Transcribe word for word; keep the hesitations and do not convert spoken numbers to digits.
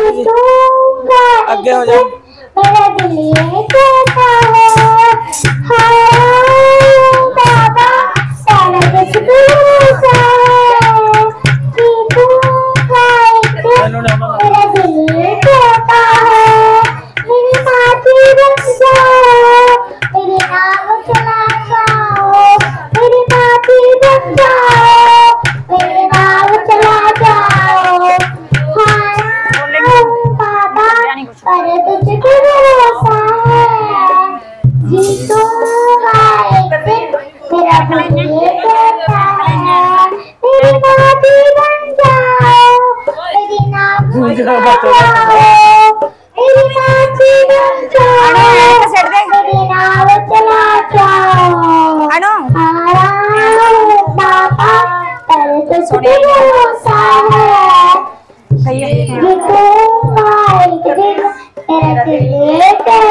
जीतूंगा आगे हो जाओ। मेरा दिल ये कहता है हाय बाबा तेरा कुछ भरोसा है जीतूंगा एक दिन मेरा दिल ये कहता है मेरी माटी बन जाओ मेरे नाम चला जाओ मेरी माटी बन जाओ मेरे नाम चला जाओ हाय बाबा पर तुझको भरोसा है जीतूंगा एक दिन मेरा दिल ये कहता है मेरी माटी बन जाओ मेरी नाम चला जाओ मेरी माटी बन जाओ मेरे नाम चला जाओ बाबा पर तुझको भरोसा है जीतूंगा एक दिन मेरा दिल ये कहता